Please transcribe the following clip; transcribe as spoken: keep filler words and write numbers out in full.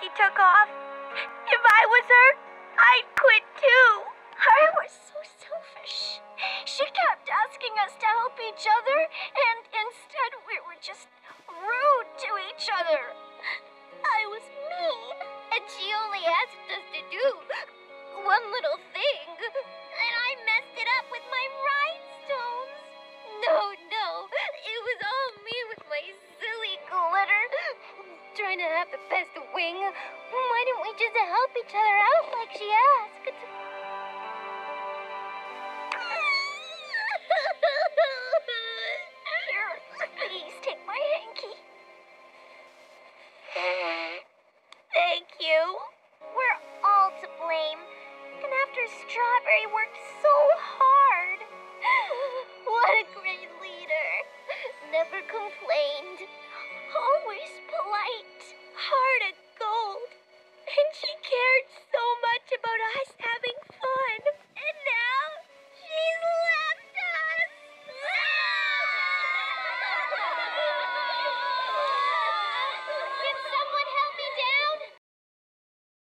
she took off. If I was her, I'd quit too. Her was so selfish. She kept asking us to help each other, and instead we were just rude to each other. I was mean, and she only asked us to do one little thing, and I messed it up with my rhinestones. No, no, it was all me with my silly glitter. Trying to have the best wing. Why didn't we just help each other out like she asked?